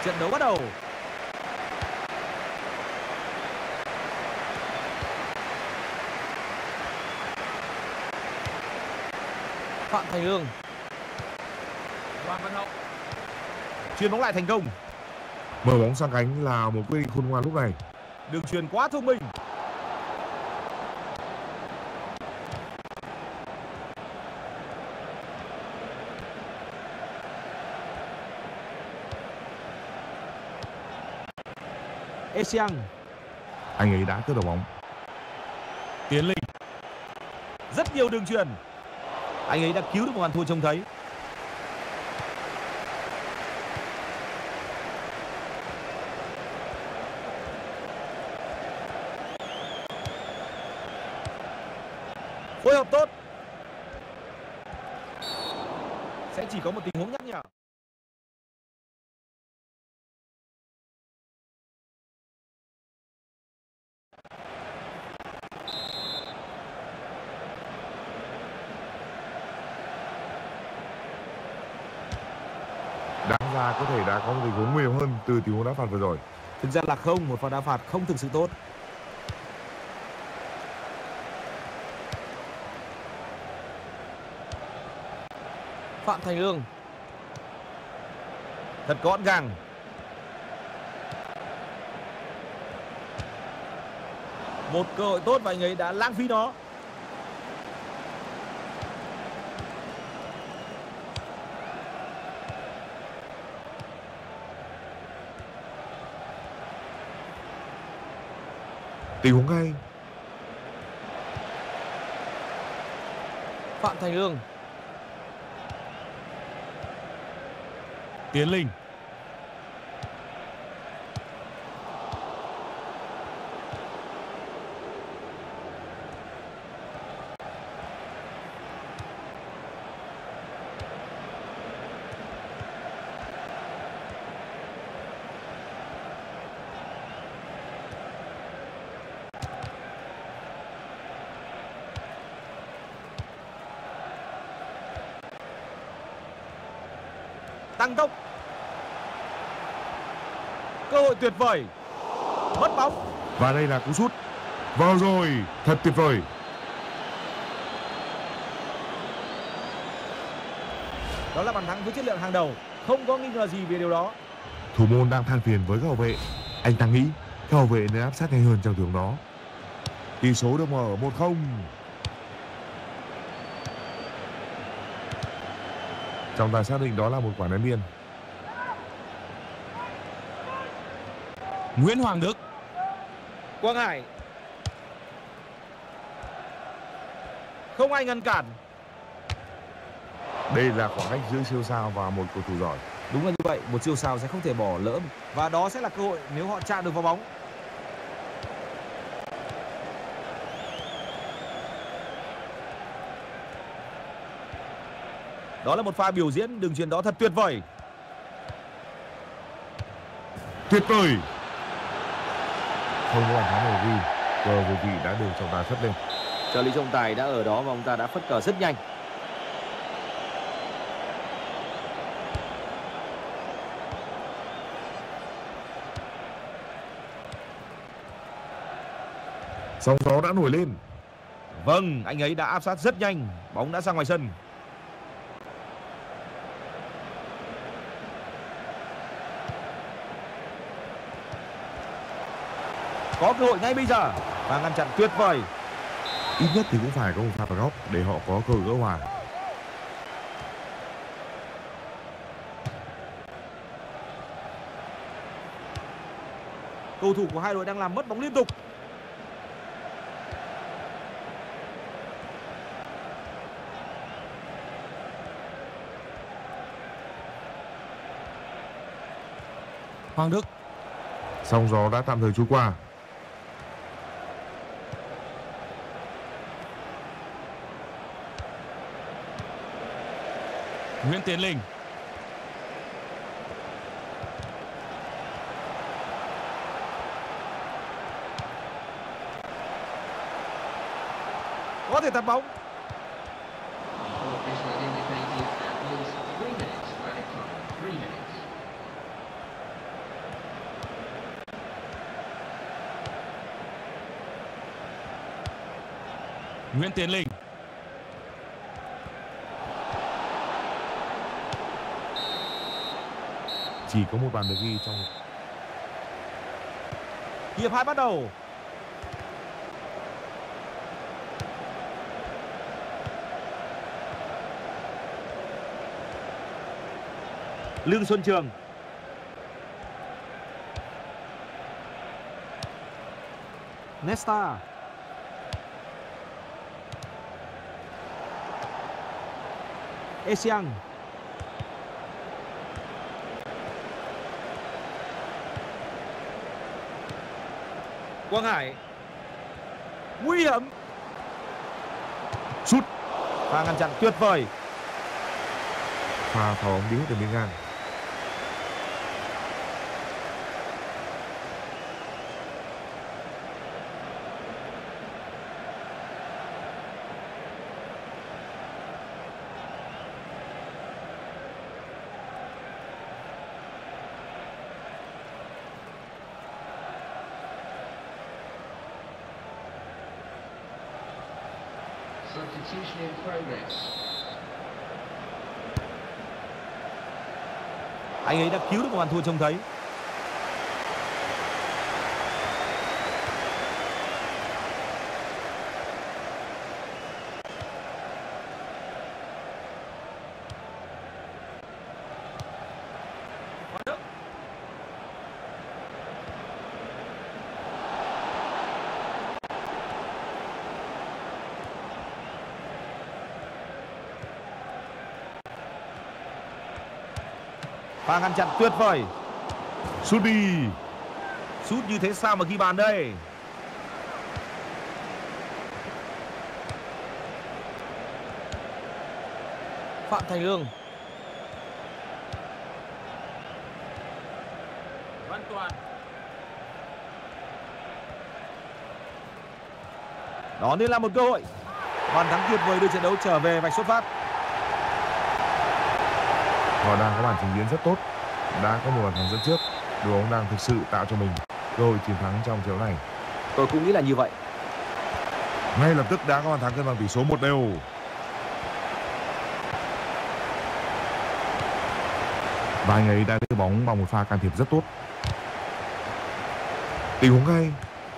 Trận đấu bắt đầu. Phạm Thành Lương. Hoàng Văn Hậu. Chuyền bóng lại thành công. Mở bóng sang cánh là một quyết định khôn ngoan lúc này. Đường chuyền quá thông minh. Esiang. Anh ấy đã cướp được bóng. Tiến Linh. Rất nhiều đường chuyền. Anh ấy đã cứu được một bàn thua trông thấy. Phối hợp tốt. Sẽ chỉ có một tình huống nhắc nhở. Đáng ra có thể đã có một tình huống nguy hiểm hơn từ tình huống đá phạt vừa rồi. Thực ra là không, một pha đá phạt không thực sự tốt. Phạm Thành Lương. Thật gọn gàng. Một cơ hội tốt và anh ấy đã lãng phí nó. Tình huống hay. Phạm Thành Lương. Tiến Linh. Tăng tốc. Cơ hội tuyệt vời. Mất bóng. Và đây là cú sút. Vào rồi. Thật tuyệt vời. Đó là bàn thắng với chất lượng hàng đầu. Không có nghi ngờ gì về điều đó. Thủ môn đang than phiền với các hậu vệ. Anh ta nghĩ các hậu vệ nên áp sát nhanh hơn trong tình huống đó. Tỷ số được mở 1-0. Trọng tài xác định đó là một quả ném biên. Nguyễn Hoàng Đức. Quang Hải. Không ai ngăn cản. Đây là khoảng cách giữa siêu sao và một cầu thủ giỏi. Đúng là như vậy, một siêu sao sẽ không thể bỏ lỡ. Và đó sẽ là cơ hội nếu họ chạm được vào bóng. Đó là một pha biểu diễn đường chuyền đó thật tuyệt vời. Tuyệt vời. Không có bàn thắng nào ghi. Cờ vô vị đã được trọng tài phất lên. Trợ lý trọng tài đã ở đó và ông ta đã phất cờ rất nhanh. Sóng gió đã nổi lên. Vâng, anh ấy đã áp sát rất nhanh. Bóng đã ra ngoài sân. Có cơ hội ngay bây giờ và ngăn chặn tuyệt vời. Ít nhất thì cũng phải có một pha phạt góc để họ có cơ hội gỡ hòa. Cầu thủ của hai đội đang làm mất bóng liên tục. Hoàng Đức. Sóng gió đã tạm thời trôi qua. Nguyễn Tiến Linh. Có thể tạt bóng. Nguyễn Tiến Linh. Chỉ có một bàn được ghi trong Hiệp 2 bắt đầu. Lương Xuân Trường. Nesta. Esiang. Quang Hải. Nguy hiểm. sút. Pha ngăn chặn tuyệt vời. Pha phá bóng đi hết từ bên ngang. Substitution in progress. Anh ấy đã cứu được một bàn thua trông thấy. Pha ngăn chặn tuyệt vời. Sút đi. Sút như thế sao mà ghi bàn đây? Phạm Thành Lương. Văn Toàn. Đó nên là một cơ hội. Bàn thắng tuyệt vời đưa trận đấu trở về vạch xuất phát. Họ đang có màn trình biến rất tốt, đã có một bàn thắng dẫn trước. Đội bóng đang thực sự tạo cho mình cơ hội chiến thắng trong trận này. Tôi cũng nghĩ là như vậy. Ngay lập tức đã có bàn thắng cân bằng tỷ số 1-1. Và anh ấy đã đưa bóng bằng một pha can thiệp rất tốt. Tình huống hay.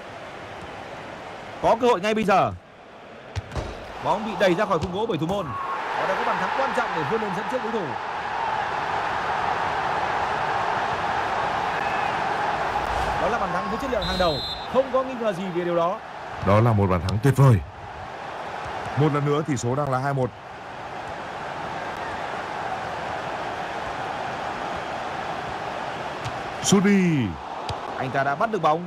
Có cơ hội ngay bây giờ. Bóng bị đẩy ra khỏi khung gỗ bởi thủ môn. Họ đã có bàn thắng quan trọng để vươn lên dẫn trước đối thủ. Đó là bàn thắng với chất lượng hàng đầu, không có nghi ngờ gì về điều đó. Đó là một bàn thắng tuyệt vời. Một lần nữa tỷ số đang là 2-1. Sút đi. Anh ta đã bắt được bóng.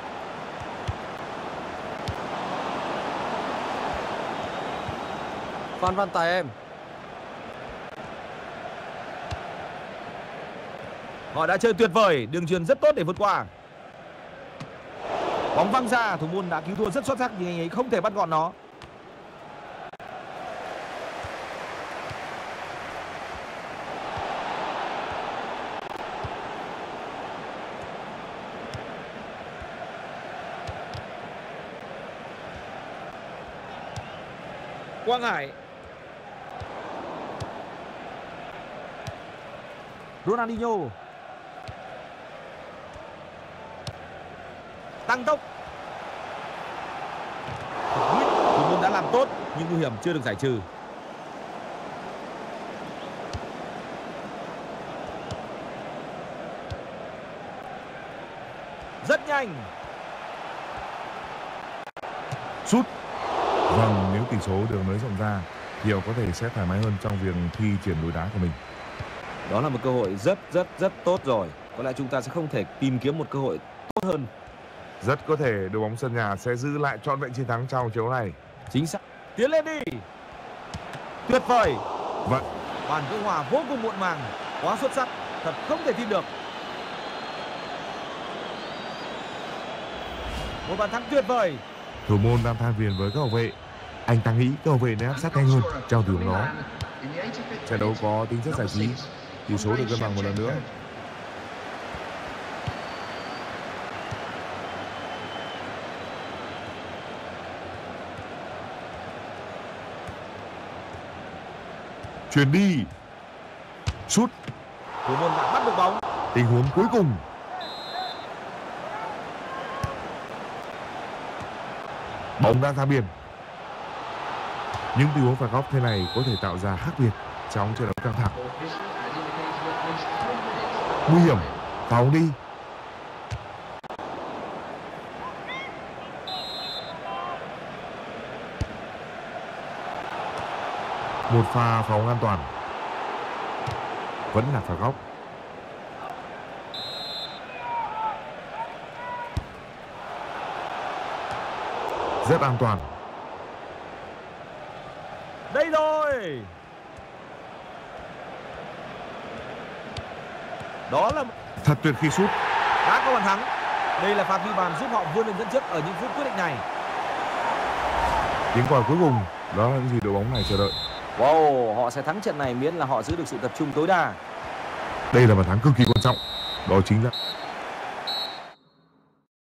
Phan Văn Tài em. Họ đã chơi tuyệt vời, đường chuyền rất tốt để vượt qua. Bóng văng ra, thủ môn đã cứu thua rất xuất sắc nhưng anh ấy không thể bắt gọn nó. Quang Hải. Ronaldinho. Tăng tốc. Thủ môn đã làm tốt nhưng nguy hiểm chưa được giải trừ. Rất nhanh. Sút. Vâng, nếu tỷ số được nới rộng ra thì họ có thể sẽ thoải mái hơn trong việc thi triển đối đá của mình. Đó là một cơ hội rất tốt rồi. Có lẽ chúng ta sẽ không thể tìm kiếm một cơ hội tốt hơn. Rất có thể đội bóng sân nhà sẽ giữ lại trọn vẹn chiến thắng trong trận đấu này. Chính xác. Tiến lên đi. Tuyệt vời. Vậy Bàn gỡ hòa vô cùng muộn màng, quá xuất sắc, thật không thể tin được. Một bàn thắng tuyệt vời. thủ môn đang than phiền với các hậu vệ. Anh ta nghĩ các hậu vệ nên áp sát nhanh hơn trong tình huống đó. Trận đấu có tính chất giải trí, tỷ số được cân bằng một lần nữa. Chuyền đi. Sút. Thủ môn đã bắt được bóng. Tình huống cuối cùng. Bóng đã ra biên. Những tình huống phạt góc thế này có thể tạo ra khác biệt trong trận đấu căng thẳng. Nguy hiểm. Phá bóng đi. Một pha phá bóng an toàn. Vẫn là phạt góc. Rất an toàn. Đây rồi. Đó là Thật tuyệt khi sút. đã có bàn thắng. Đây là pha ghi bàn giúp họ vươn lên dẫn trước ở những phút quyết định này. Tiếng còi cuối cùng đó là những gì đội bóng này chờ đợi. Wow, họ sẽ thắng trận này miễn là họ giữ được sự tập trung tối đa. Đây là bàn thắng cực kỳ quan trọng. Đó chính là